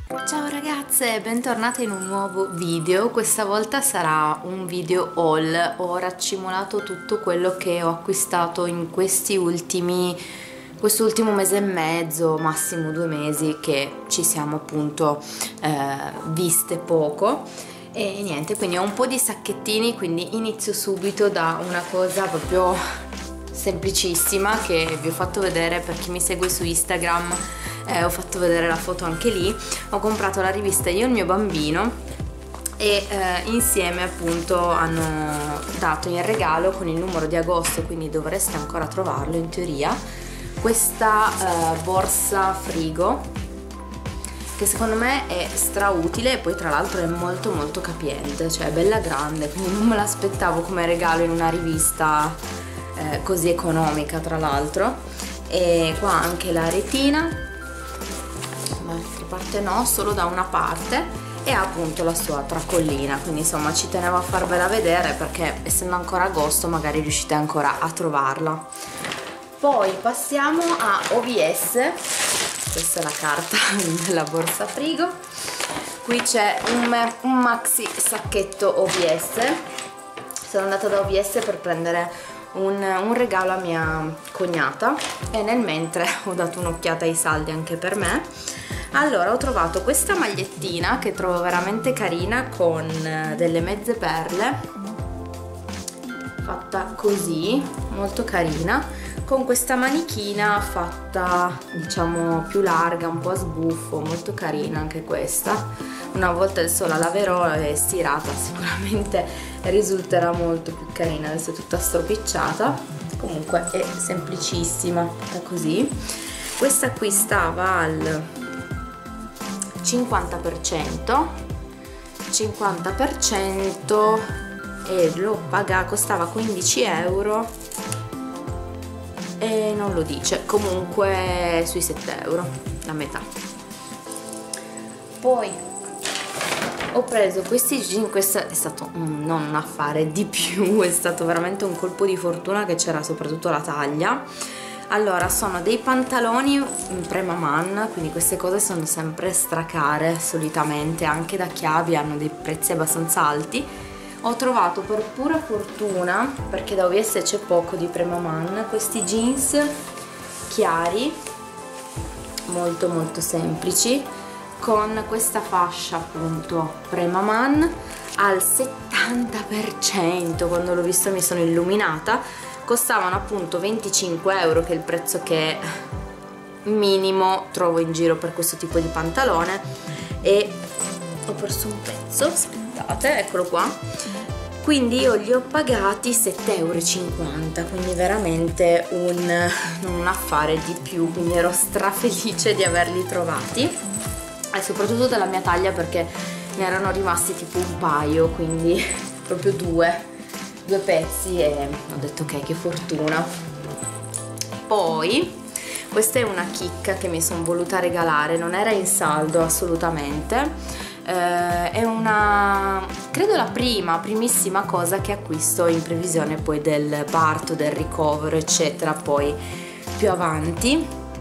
Ciao ragazze, bentornate in un nuovo video. Questa volta sarà un video haul. Ho raccimolato tutto quello che ho acquistato in quest'ultimo mese e mezzo, massimo 2 mesi, che ci siamo appunto viste poco. E niente, quindi ho un po' di sacchettini, quindi inizio subito da una cosa proprio semplicissima che vi ho fatto vedere per chi mi segue su Instagram. Ho fatto vedere la foto anche lì. Ho comprato la rivista Io e il mio bambino e insieme appunto hanno dato in regalo con il numero di agosto, quindi dovreste ancora trovarlo in teoria, questa borsa frigo che secondo me è strautile e poi tra l'altro è molto molto capiente, cioè è bella grande, quindi non me l'aspettavo come regalo in una rivista così economica tra l'altro. E qua anche la retina, l'altra parte no, solo da una parte, e ha appunto la sua tracollina, quindi insomma ci tenevo a farvela vedere perché essendo ancora agosto magari riuscite ancora a trovarla. Poi passiamo a OVS, questa è la carta della borsa frigo. Qui c'è un maxi sacchetto OVS. Sono andata da OVS per prendere un regalo a mia cognata e nel mentre ho dato un'occhiata ai saldi anche per me. Allora ho trovato questa magliettina che trovo veramente carina, con delle mezze perle, fatta così, molto carina, con questa manichina fatta diciamo più larga, un po' a sbuffo, molto carina anche questa. Una volta adesso la laverò e stirata sicuramente risulterà molto più carina, adesso è tutta stropicciata, comunque è semplicissima, fatta così. Questa qui stava al 50% e l'ho pagata, costava 15 euro e non lo dice, comunque sui 7 euro, la metà. Poi ho preso questi jeans, questo è stato non un affare di più, è stato veramente un colpo di fortuna che c'era soprattutto la taglia. Allora, sono dei pantaloni in Premaman, quindi queste cose sono sempre stracare solitamente, anche da Chiavi hanno dei prezzi abbastanza alti. Ho trovato per pura fortuna, perché da OVS c'è poco di Premaman, questi jeans chiari, molto molto semplici, con questa fascia appunto Premaman al 70%, quando l'ho visto mi sono illuminata. Costavano appunto 25 euro, che è il prezzo che minimo trovo in giro per questo tipo di pantalone, e ho perso un pezzo, aspettate, eccolo qua, quindi io li ho pagati 7,50 euro, quindi veramente un affare di più, quindi ero strafelice di averli trovati e soprattutto della mia taglia, perché ne erano rimasti tipo un paio, quindi proprio due pezzi, e ho detto ok, che fortuna. Poi questa è una chicca che mi sono voluta regalare, non era in saldo assolutamente, è una, credo la primissima cosa che acquisto in previsione poi del parto, del ricovero eccetera, poi più avanti,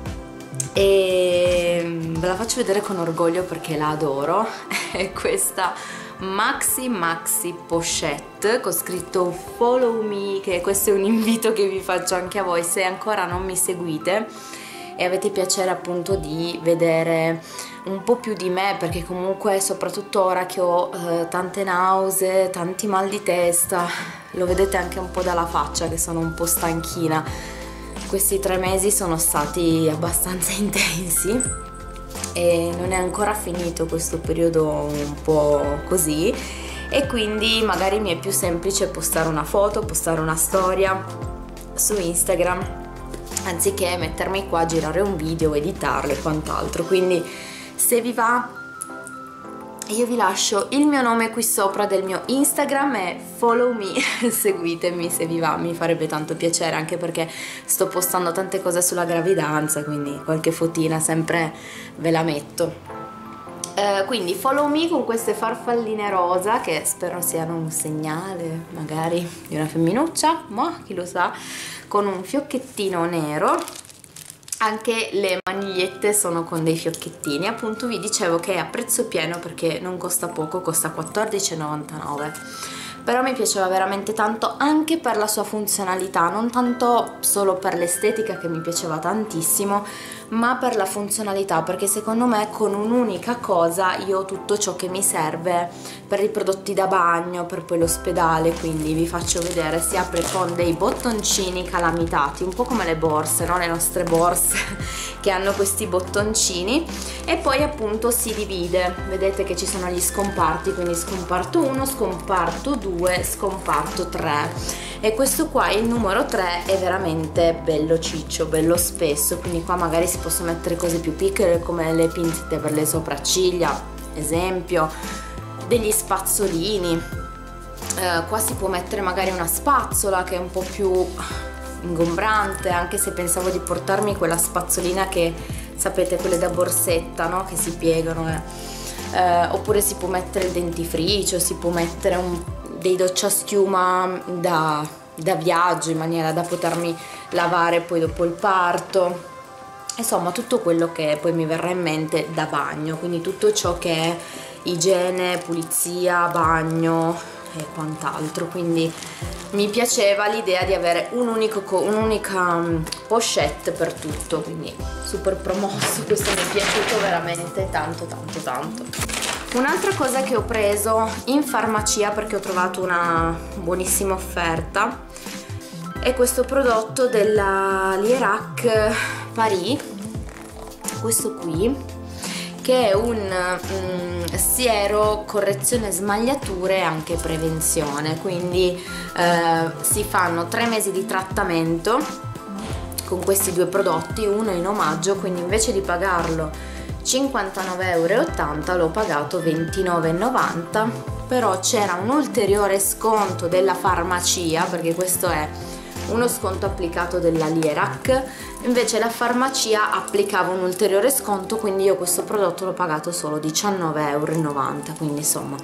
e ve la faccio vedere con orgoglio perché la adoro. È questa maxi pochette con scritto follow me, che questo è un invito che vi faccio anche a voi se ancora non mi seguite e avete piacere appunto di vedere un po' più di me, perché comunque soprattutto ora che ho tante nausee, tanti mal di testa, lo vedete anche un po' dalla faccia che sono un po' stanchina. Questi 3 mesi sono stati abbastanza intensi e non è ancora finito questo periodo un po' così, e quindi magari mi è più semplice postare una foto, postare una storia su Instagram anziché mettermi qua a girare un video, editarlo e quant'altro. Quindi se vi va io vi lascio il mio nome qui sopra del mio Instagram e follow me, seguitemi se vi va, mi farebbe tanto piacere, anche perché sto postando tante cose sulla gravidanza, quindi qualche fotina sempre ve la metto. Quindi follow me con queste farfalline rosa che spero siano un segnale magari di una femminuccia, ma chi lo sa, con un fiocchettino nero. Anche le manigliette sono con dei fiocchettini, appunto vi dicevo che è a prezzo pieno perché non costa poco, costa 14,99 €. Però mi piaceva veramente tanto anche per la sua funzionalità, non tanto solo per l'estetica che mi piaceva tantissimo, ma per la funzionalità, perché secondo me con un'unica cosa io ho tutto ciò che mi serve per i prodotti da bagno, per poi l'ospedale. Quindi vi faccio vedere, si apre con dei bottoncini calamitati, un po' come le borse, no? Le nostre borse che hanno questi bottoncini, e poi appunto si divide, vedete che ci sono gli scomparti, quindi scomparto 1, scomparto 2, scomparto 3, e questo qua, il numero 3, è veramente bello ciccio, bello spesso, quindi qua magari si possono mettere cose più piccole come le pinzette per le sopracciglia, esempio, degli spazzolini, qua si può mettere magari una spazzola che è un po' più ingombrante, anche se pensavo di portarmi quella spazzolina che sapete, quelle da borsetta, no? Che si piegano, oppure si può mettere il dentifricio, si può mettere dei docciaschiuma da viaggio, in maniera da potermi lavare poi dopo il parto, insomma tutto quello che poi mi verrà in mente da bagno, quindi tutto ciò che è igiene, pulizia, bagno e quant'altro. Quindi mi piaceva l'idea di avere un'unica pochette per tutto, quindi super promosso, questo mi è piaciuto veramente tanto tanto tanto. Un'altra cosa che ho preso in farmacia perché ho trovato una buonissima offerta è questo prodotto della Lierac Paris, questo qui, che è un siero correzione smagliature e anche prevenzione. Quindi si fanno 3 mesi di trattamento con questi due prodotti, uno in omaggio, quindi invece di pagarlo 59,80 € l'ho pagato 29,90 €, però c'era un ulteriore sconto della farmacia, perché questo è uno sconto applicato della Lierac, invece la farmacia applicava un ulteriore sconto, quindi io questo prodotto l'ho pagato solo 19,90 €, quindi insomma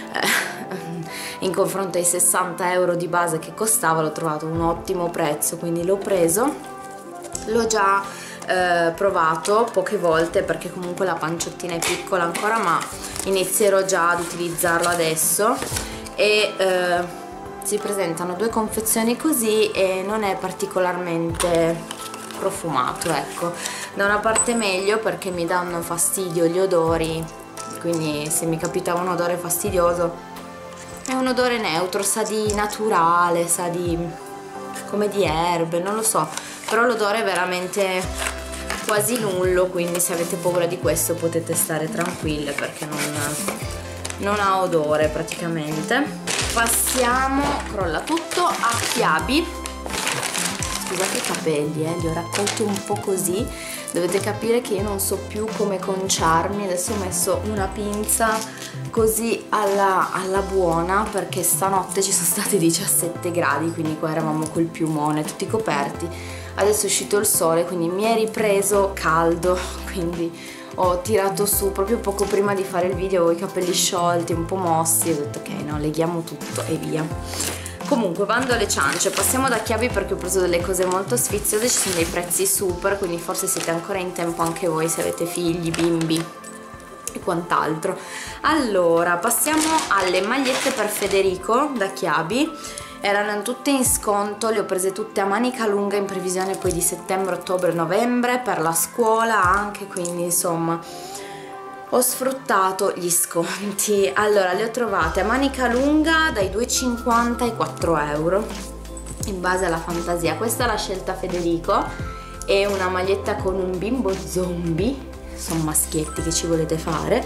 in confronto ai 60 € di base che costava l'ho trovato un ottimo prezzo, quindi l'ho preso. L'ho già provato poche volte perché comunque la panciottina è piccola ancora, ma inizierò già ad utilizzarlo adesso, e si presentano 2 confezioni così e non è particolarmente profumato, ecco. Da una parte meglio perché mi danno fastidio gli odori, quindi se mi capita un odore fastidioso è un odore neutro, sa di naturale, sa di come di erbe, non lo so, però l'odore è veramente quasi nullo, quindi se avete paura di questo potete stare tranquille perché non ha odore praticamente. Passiamo, crolla tutto, a Chiabi. Scusate i capelli, li ho raccolti un po' così, dovete capire che io non so più come conciarmi, adesso ho messo una pinza così alla buona perché stanotte ci sono stati 17 gradi, quindi qua eravamo col piumone tutti coperti. Adesso è uscito il sole, quindi mi è ripreso caldo, quindi ho tirato su proprio poco prima di fare il video, ho i capelli sciolti, un po' mossi, ho detto ok, no, leghiamo tutto e via. Comunque, bando alle ciance, passiamo da Chiabi perché ho preso delle cose molto sfiziose, ci sono dei prezzi super, quindi forse siete ancora in tempo anche voi se avete figli, bimbi e quant'altro. Allora, passiamo alle magliette per Federico da Chiabi. Erano tutte in sconto, le ho prese tutte a manica lunga in previsione poi di settembre, ottobre, novembre per la scuola anche, quindi insomma ho sfruttato gli sconti. Allora, le ho trovate a manica lunga dai 2,50 ai 4 € in base alla fantasia. Questa l'ha scelta Federico, è una maglietta con un bimbo zombie, sono maschietti che ci volete fare,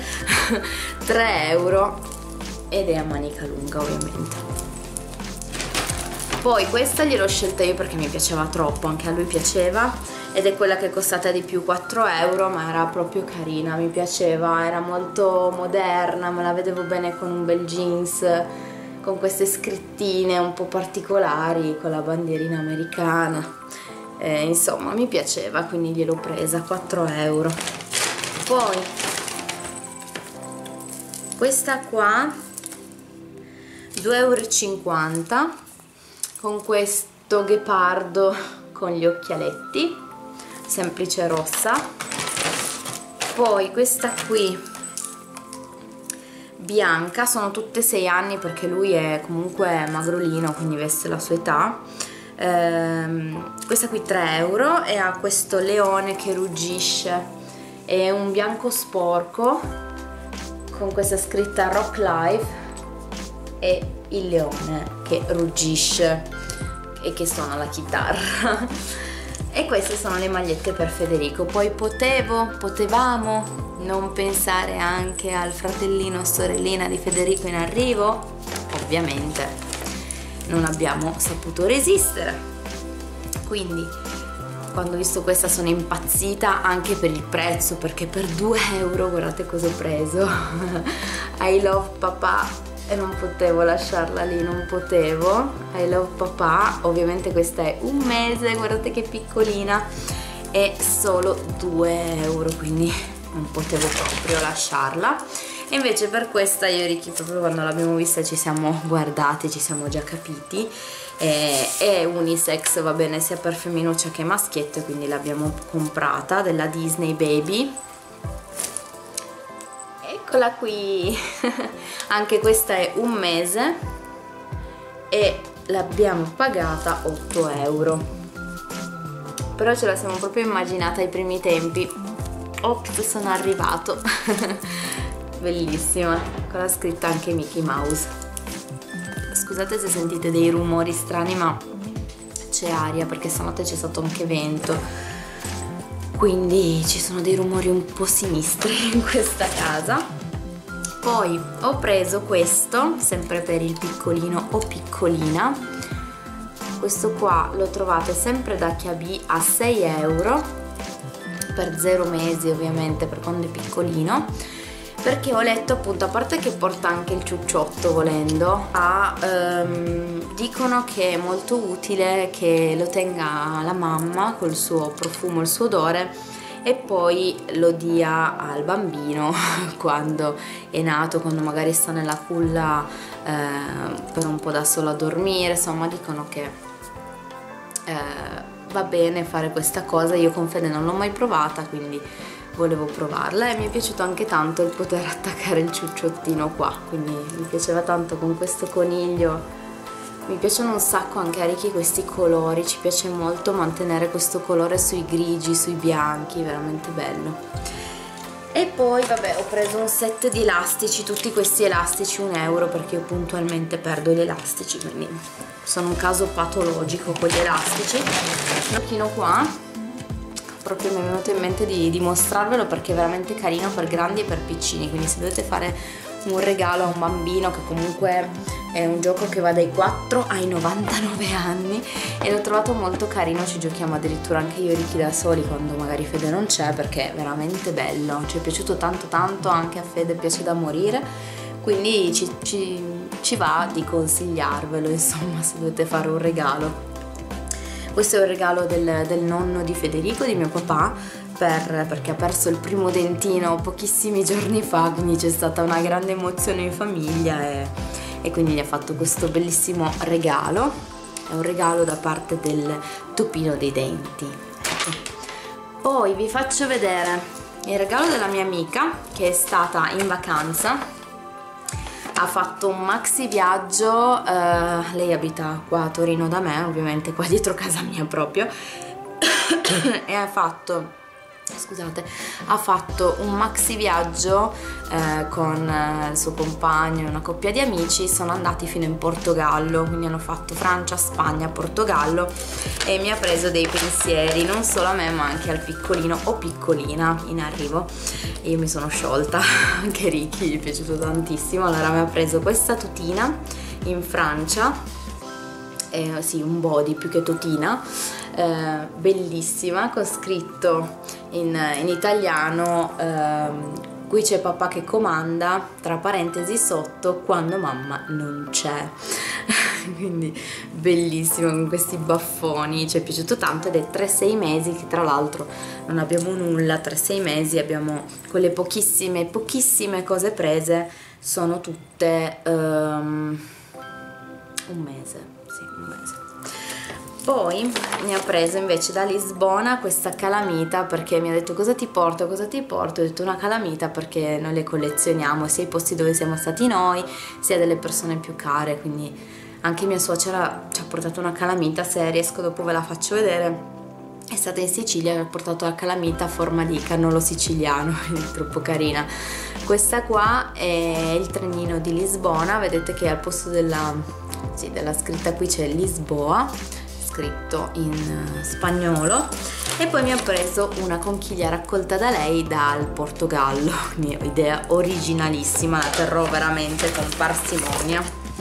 3 € ed è a manica lunga ovviamente. Poi questa gliel'ho scelta io perché mi piaceva troppo, anche a lui piaceva, ed è quella che è costata di più 4 €, ma era proprio carina, mi piaceva, era molto moderna, me la vedevo bene con un bel jeans, con queste scrittine un po' particolari, con la bandierina americana, insomma mi piaceva, quindi gliel'ho presa, 4 €. Poi questa qua 2,50 € con questo ghepardo con gli occhialetti, semplice rossa. Poi questa qui bianca, sono tutte 6 anni perché lui è comunque magrolino, quindi veste la sua età. Questa qui 3 euro e ha questo leone che ruggisce, è un bianco sporco con questa scritta Rock Life e il leone che ruggisce e che suona la chitarra. E queste sono le magliette per Federico. Poi potevamo non pensare anche al fratellino o sorellina di Federico in arrivo? Ovviamente non abbiamo saputo resistere, quindi quando ho visto questa sono impazzita anche per il prezzo, perché per 2 euro guardate cosa ho preso. I love papà e non potevo lasciarla lì, non potevo. I love papà, ovviamente questa è un mese, guardate che piccolina, è solo 2 euro, quindi non potevo proprio lasciarla. E invece per questa io e Ricky proprio quando l'abbiamo vista ci siamo guardati, ci siamo già capiti, è unisex, va bene sia per femminuccia che maschietto, quindi l'abbiamo comprata, della Disney Baby. Eccola qui. Anche questa è un mese e l'abbiamo pagata 8 euro, però ce la siamo proprio immaginata ai primi tempi. Ops, sono arrivato. Bellissima, con la scritta anche Mickey Mouse. Scusate se sentite dei rumori strani, ma c'è aria perché stanotte c'è stato anche vento, quindi ci sono dei rumori un po' sinistri in questa casa. Poi ho preso questo, sempre per il piccolino o piccolina. Questo qua lo trovate sempre da Chiabi a 6 euro per 0 mesi, ovviamente per quando è piccolino, perché ho letto appunto, a parte che porta anche il ciucciotto volendo, dicono che è molto utile che lo tenga la mamma col suo profumo, il suo odore, e poi lo dia al bambino quando è nato, quando magari sta nella culla per un po' da solo a dormire. Insomma, dicono che va bene fare questa cosa. Io con Fede non l'ho mai provata, quindi volevo provarla, e mi è piaciuto anche tanto il poter attaccare il ciucciottino qua, quindi mi piaceva tanto con questo coniglio. Mi piacciono un sacco anche a Ricky questi colori, ci piace molto mantenere questo colore sui grigi, sui bianchi, veramente bello. E poi vabbè, ho preso un set di elastici, tutti questi elastici 1 euro, perché io puntualmente perdo gli elastici, quindi sono un caso patologico con gli elastici. Un pochino qua, proprio mi è venuto in mente di mostrarvelo perché è veramente carino per grandi e per piccini, quindi se dovete fare un regalo a un bambino, che comunque è un gioco che va dai 4 ai 99 anni, e l'ho trovato molto carino. Ci giochiamo addirittura anche io e Ricky da soli quando magari Fede non c'è, perché è veramente bello, ci è piaciuto tanto tanto, anche a Fede piace da morire, quindi ci va di consigliarvelo, insomma, se dovete fare un regalo. Questo è un regalo del nonno di Federico, di mio papà, perché ha perso il primo dentino pochissimi giorni fa, quindi c'è stata una grande emozione in famiglia e quindi gli ha fatto questo bellissimo regalo. È un regalo da parte del topino dei denti. Poi vi faccio vedere il regalo della mia amica, che è stata in vacanza. Ha fatto un maxi viaggio, lei abita qua a Torino da me, ovviamente qua dietro casa mia proprio, e ha fatto un maxi viaggio con il suo compagno e una coppia di amici. Sono andati fino in Portogallo, quindi hanno fatto Francia, Spagna, Portogallo, e mi ha preso dei pensieri non solo a me ma anche al piccolino o piccolina in arrivo, e io mi sono sciolta. Anche Ricky gli è piaciuto tantissimo. Allora mi ha preso questa tutina in Francia, sì, un body più che tutina, bellissima, con scritto in italiano qui c'è papà che comanda, tra parentesi sotto, quando mamma non c'è. Quindi bellissimo, con questi baffoni, ci è piaciuto tanto, ed è 3-6 mesi che tra l'altro non abbiamo nulla. 3-6 mesi abbiamo quelle pochissime cose prese, sono tutte un mese. Poi mi ha preso invece da Lisbona questa calamita, perché mi ha detto cosa ti porto, cosa ti porto. Ho detto una calamita perché noi le collezioniamo sia ai posti dove siamo stati noi sia delle persone più care, quindi anche mia suocera ci ha portato una calamita. Se riesco dopo ve la faccio vedere. È stata in Sicilia e mi ha portato la calamita a forma di cannolo siciliano, quindi troppo carina. Questa qua è il trenino di Lisbona, vedete che al posto della scritta qui c'è Lisboa, scritto in spagnolo. E poi mi ha preso una conchiglia raccolta da lei dal Portogallo, quindi idea originalissima, la terrò veramente con parsimonia.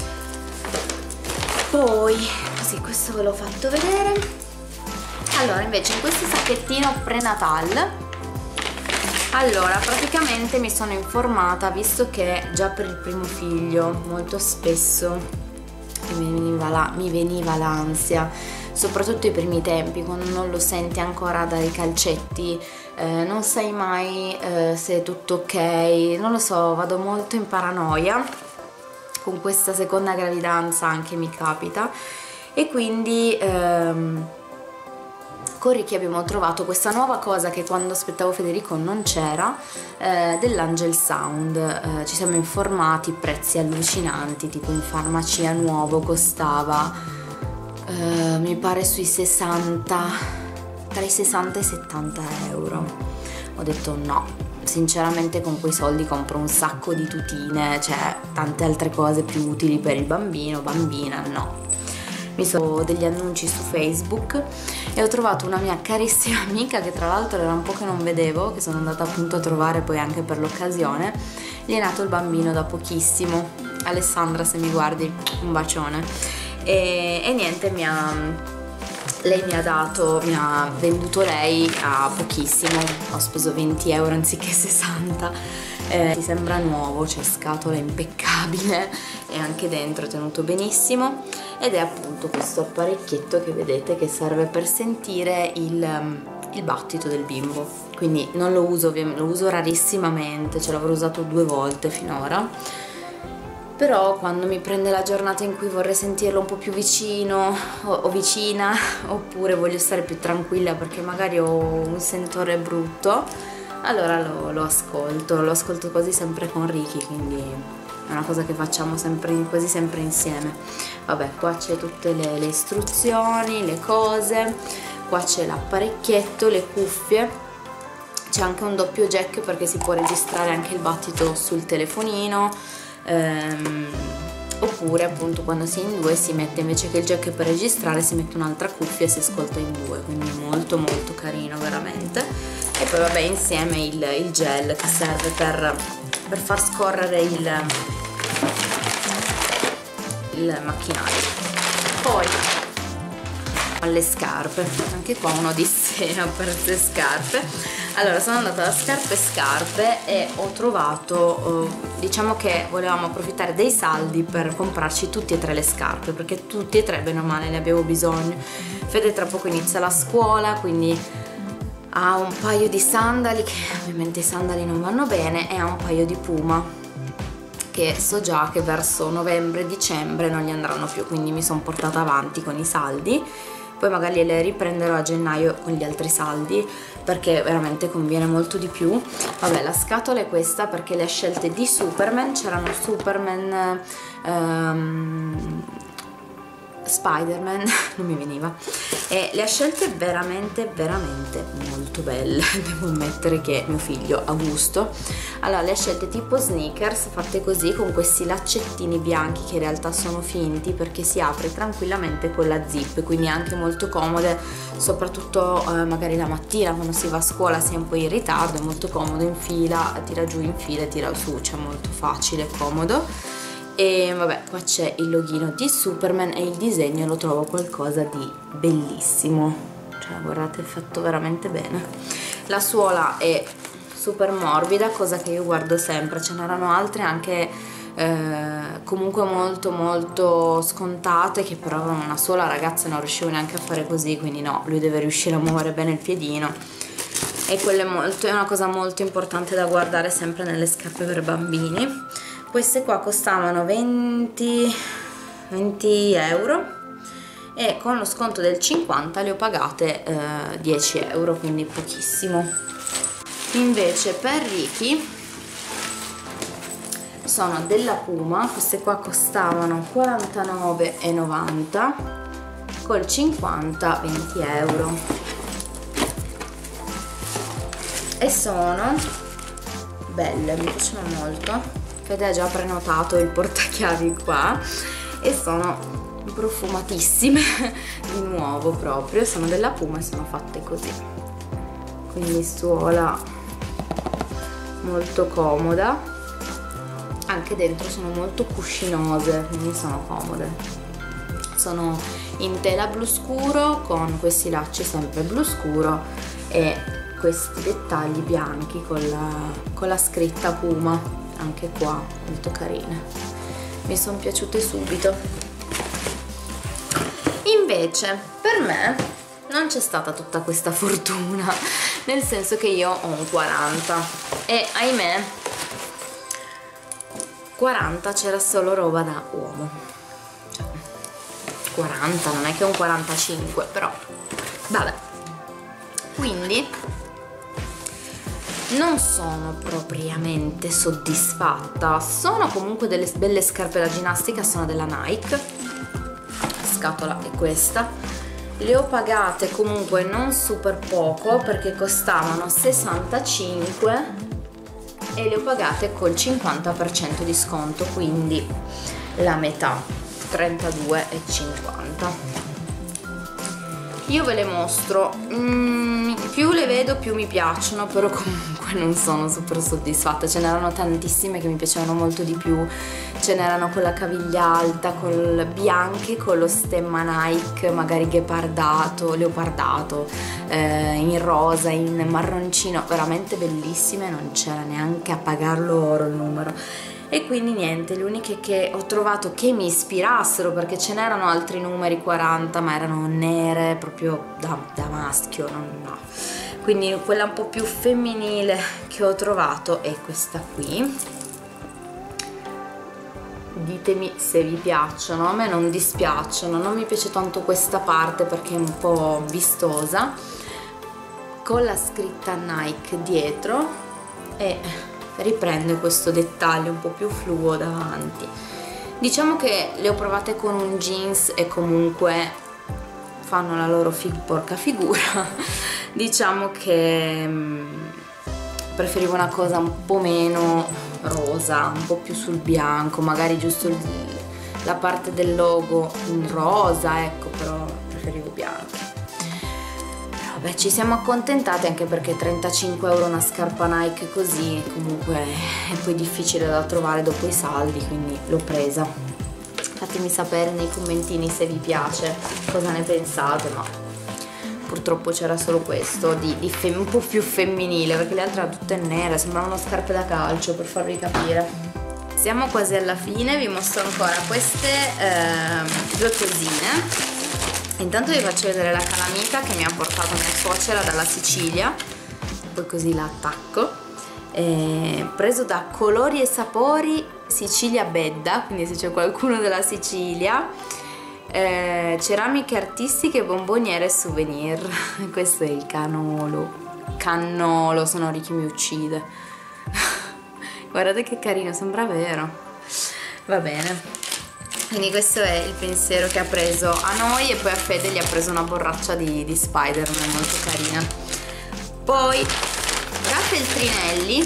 Poi così, questo ve l'ho fatto vedere. Allora, invece in questo sacchettino prenatal, allora praticamente mi sono informata, visto che già per il primo figlio molto spesso mi veniva l'ansia, soprattutto i primi tempi, quando non lo senti ancora dai calcetti, non sai mai se è tutto ok, non lo so, vado molto in paranoia. Con questa seconda gravidanza anche mi capita, e quindi con Ricky abbiamo trovato questa nuova cosa che quando aspettavo Federico non c'era, dell'Angel Sound. Ci siamo informati, prezzi allucinanti, tipo in farmacia nuovo costava mi pare sui 60, tra i 60 e i 70 euro. Ho detto no, sinceramente con quei soldi compro un sacco di tutine, cioè tante altre cose più utili per il bambino, bambina, no. Mi sono degli annunci su Facebook e ho trovato una mia carissima amica, che tra l'altro era un po' che non vedevo, che sono andata appunto a trovare poi anche per l'occasione. Gli è nato il bambino da pochissimo. Alessandra, se mi guardi, un bacione. E niente, lei mi ha venduto lei a pochissimo, ho speso 20 euro anziché 60. Ti sembra nuovo, c'è scatola impeccabile e anche dentro è tenuto benissimo, ed è appunto questo apparecchietto che vedete che serve per sentire il battito del bimbo. Quindi non lo uso, lo uso rarissimamente, ce l'avrò usato 2 volte finora, però quando mi prende la giornata in cui vorrei sentirlo un po' più vicino o vicina, oppure voglio stare più tranquilla perché magari ho un sentore brutto, allora lo ascolto quasi sempre con Ricky, quindi è una cosa che facciamo quasi sempre insieme. Vabbè, qua c'è tutte le istruzioni, le cose, qua c'è l'apparecchietto, le cuffie, c'è anche un doppio jack perché si può registrare anche il battito sul telefonino, oppure appunto quando si è in 2 si mette, invece che il jack per registrare, si mette un'altra cuffia e si ascolta in 2, quindi molto molto carino veramente. E poi vabbè, insieme il gel che serve per far scorrere il macchinario. Poi alle scarpe, anche qua un'odissea per le scarpe. Allora, sono andata da scarpe e ho trovato, diciamo che volevamo approfittare dei saldi per comprarci tutti e 3 le scarpe, perché tutti e 3 bene o male ne abbiamo bisogno. Fede tra poco inizia la scuola, quindi ha un paio di sandali, che ovviamente i sandali non vanno bene, e ha un paio di Puma che so già che verso novembre-dicembre non gli andranno più, quindi mi sono portata avanti con i saldi. Poi magari le riprenderò a gennaio con gli altri saldi, perché veramente conviene molto di più. Vabbè, la scatola è questa perché le scelte di Superman, c'erano Superman, Spider-Man, non mi veniva, e le ha scelte veramente molto belle. Devo ammettere che mio figlio ha gusto. Allora, le ha scelte tipo sneakers, fatte così con questi laccettini bianchi che in realtà sono finti, perché si apre tranquillamente con la zip, quindi anche molto comode, soprattutto magari la mattina quando si va a scuola, si è un po' in ritardo, è molto comodo in fila, tira giù in fila e tira su, cioè molto facile e comodo. E vabbè, qua c'è il loghino di Superman e il disegno lo trovo qualcosa di bellissimo, cioè guardate, è fatto veramente bene. La suola è super morbida, cosa che io guardo sempre. Ce n'erano altre anche comunque molto scontate, che però avevano una sola, ragazza, non riuscivo neanche a fare così, quindi no, lui deve riuscire a muovere bene il piedino, e quello è una cosa molto importante da guardare sempre nelle scarpe per bambini. Queste qua costavano 20 euro e con lo sconto del 50 le ho pagate 10 euro, quindi pochissimo. Invece per Ricky sono della Puma, queste qua costavano 49,90, col 50 20 euro, e sono belle, mi piacciono molto. Fede ha già prenotato il portachiavi qua e sono profumatissime di nuovo, proprio sono della Puma e sono fatte così, quindi suola molto comoda, anche dentro sono molto cuscinose, quindi sono comode. Sono in tela blu scuro con questi lacci sempre blu scuro e questi dettagli bianchi con la scritta Puma, anche qua molto carine, mi sono piaciute subito. Invece per me non c'è stata tutta questa fortuna, nel senso che io ho un 40 e ahimè 40 c'era solo roba da uomo, cioè, 40 non è che un 45, però vabbè. Quindi non sono propriamente soddisfatta. Sono comunque delle belle scarpe da ginnastica, sono della Nike, scatola è questa, le ho pagate comunque non super poco perché costavano 65 e le ho pagate col 50% di sconto, quindi la metà, 32,50. Io ve le mostro, più le vedo più mi piacciono, però comunque non sono super soddisfatta. Ce n'erano tantissime che mi piacevano molto di più, ce n'erano con la caviglia alta, con bianche, con lo stemma Nike, magari ghepardato, leopardato, in rosa, in marroncino, veramente bellissime, non c'era neanche a pagarlo oro il numero. E quindi niente, le uniche che ho trovato che mi ispirassero, perché ce n'erano altri numeri 40 ma erano nere, proprio da maschio, no. Quindi quella un po' più femminile che ho trovato è questa qui. Ditemi se vi piacciono, a me non dispiacciono, non mi piace tanto questa parte perché è un po' vistosa, con la scritta Nike dietro e riprende questo dettaglio un po' più fluo davanti. Diciamo che le ho provate con un jeans e comunque fanno la loro porca figura. Diciamo che preferivo una cosa un po' meno rosa, un po' più sul bianco, magari giusto la parte del logo in rosa, ecco, però preferivo bianco. Beh, ci siamo accontentati, anche perché 35 euro una scarpa Nike così comunque è poi difficile da trovare dopo i saldi, quindi l'ho presa. Fatemi sapere nei commentini se vi piace, cosa ne pensate, ma purtroppo c'era solo questo un po' più femminile, perché le altre erano tutte nere, sembravano scarpe da calcio, per farvi capire. Siamo quasi alla fine, vi mostro ancora queste due cosine. Intanto vi faccio vedere la calamita che mi ha portato mia suocera dalla Sicilia, poi così la attacco, preso da Colori e Sapori Sicilia Bedda, quindi se c'è qualcuno della Sicilia, ceramiche artistiche, bomboniere e souvenir. Questo è il cannolo, se no Ricky mi uccide. Guardate che carino, sembra vero. Va bene. Quindi questo è il pensiero che ha preso a noi, e poi a Fede gli ha preso una borraccia di Spider-Man molto carina. Poi feltrinelli,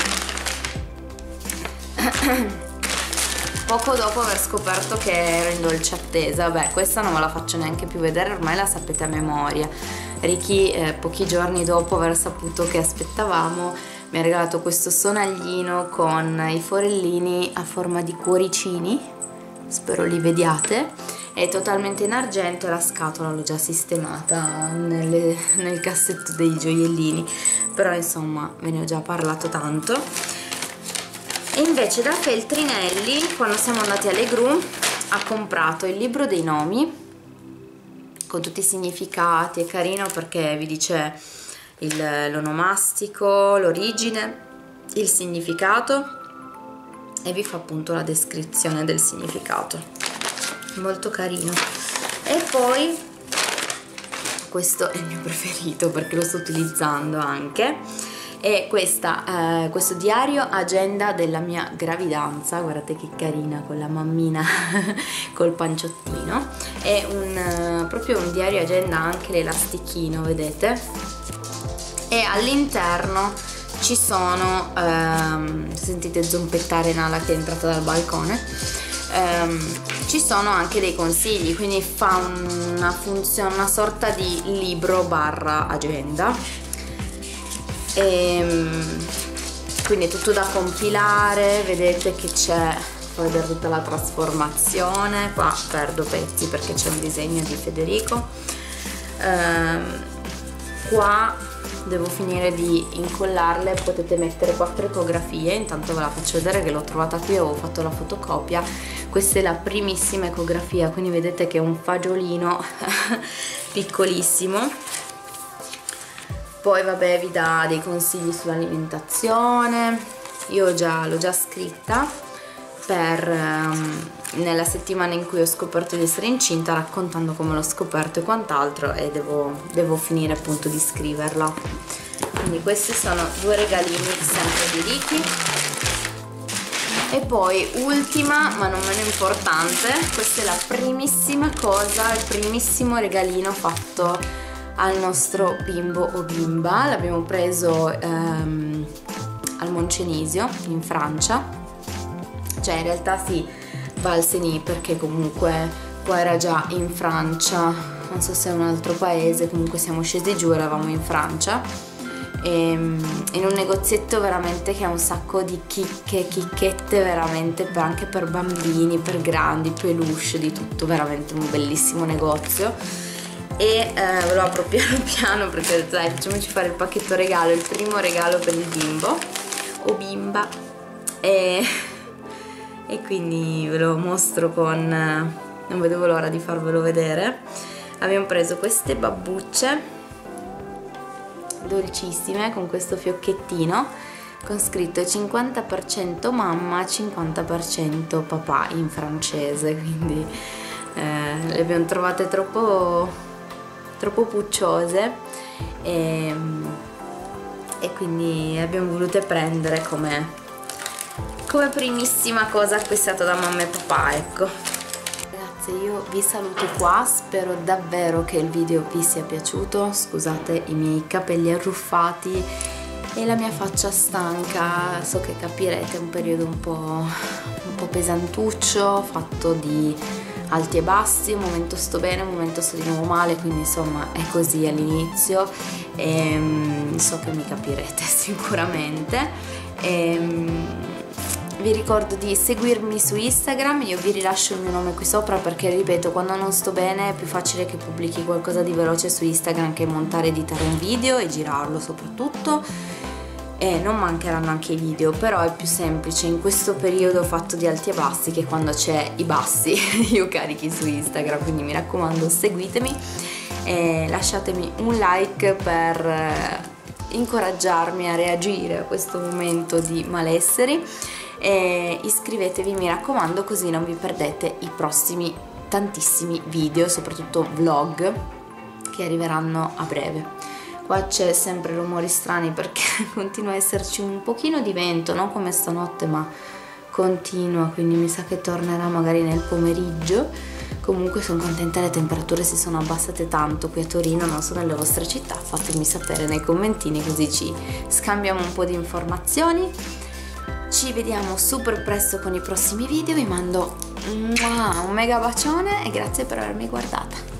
poco dopo aver scoperto che ero in dolce attesa. Beh, questa non ve la faccio neanche più vedere, ormai la sapete a memoria. Ricky pochi giorni dopo aver saputo che aspettavamo mi ha regalato questo sonaglino con i forellini a forma di cuoricini, spero li vediate, è totalmente in argento e la scatola l'ho già sistemata nel cassetto dei gioiellini, però insomma ve ne ho già parlato tanto. E invece da Feltrinelli, quando siamo andati alle Gru, ha comprato il libro dei nomi con tutti i significati, è carino perché vi dice l'onomastico, l'origine, il significato e vi fa appunto la descrizione del significato, molto carino. E poi questo è il mio preferito perché lo sto utilizzando anche, e questo diario agenda della mia gravidanza, guardate che carina con la mammina col panciottino, è proprio un diario agenda anche l'elastichino, vedete, e all'interno ci sono, sentite zompettare Nala che è entrata dal balcone, ci sono anche dei consigli, quindi fa una funzione, una sorta di libro barra agenda, quindi è tutto da compilare, vedete che c'è, puoi vedere tutta la trasformazione, qua perdo pezzi perché c'è un disegno di Federico, qua devo finire di incollarle, potete mettere 4 ecografie, intanto ve la faccio vedere che l'ho trovata qui, avevo fatto la fotocopia, questa è la primissima ecografia, quindi vedete che è un fagiolino piccolissimo, poi vabbè vi dà dei consigli sull'alimentazione, io l'ho già scritta nella settimana in cui ho scoperto di essere incinta, raccontando come l'ho scoperto e quant'altro, e devo finire appunto di scriverla. Quindi questi sono 2 regalini sempre di Ricky, e poi ultima ma non meno importante, questa è la primissima cosa, il primissimo regalino fatto al nostro bimbo o bimba, l'abbiamo preso al Moncenisio in Francia, cioè in realtà sì, Valseny, perché comunque poi era già in Francia, non so se è un altro paese, comunque siamo scesi giù, eravamo in Francia, in un negozietto veramente che ha un sacco di chicchette veramente, anche per bambini, per grandi, peluche, di tutto, veramente un bellissimo negozio, e ve lo apro piano piano perché ho detto dai, facciamoci fare il pacchetto regalo, il primo regalo per il bimbo o bimba, e quindi ve lo mostro non vedevo l'ora di farvelo vedere. Abbiamo preso queste babbucce dolcissime con questo fiocchettino con scritto 50% mamma, 50% papà in francese, quindi le abbiamo trovate troppo pucciose, e quindi le abbiamo volute prendere come primissima cosa acquistata da mamma e papà, ecco. Ragazzi, io vi saluto qua, spero davvero che il video vi sia piaciuto, scusate i miei capelli arruffati e la mia faccia stanca, so che capirete, è un periodo un po' pesantuccio, fatto di alti e bassi, un momento sto bene, un momento sto di nuovo male, quindi insomma è così all'inizio, e so che mi capirete sicuramente. Vi ricordo di seguirmi su Instagram, io vi rilascio il mio nome qui sopra perché, ripeto, quando non sto bene è più facile che pubblichi qualcosa di veloce su Instagram che montare e editare un video e girarlo soprattutto, e non mancheranno anche i video, però è più semplice in questo periodo fatto di alti e bassi che quando c'è i bassi io carichi su Instagram, quindi mi raccomando seguitemi e lasciatemi un like per incoraggiarmi a reagire a questo momento di malessere, e iscrivetevi mi raccomando, così non vi perdete i prossimi tantissimi video, soprattutto vlog che arriveranno a breve. Qua c'è sempre rumori strani perché continua a esserci un pochino di vento, non come stanotte ma continua, quindi mi sa che tornerà magari nel pomeriggio. Comunque sono contenta, le temperature si sono abbassate tanto qui a Torino, non so nelle vostre città, fatemi sapere nei commentini così ci scambiamo un po' di informazioni. Ci vediamo super presto con i prossimi video, vi mando un mega bacione e grazie per avermi guardata.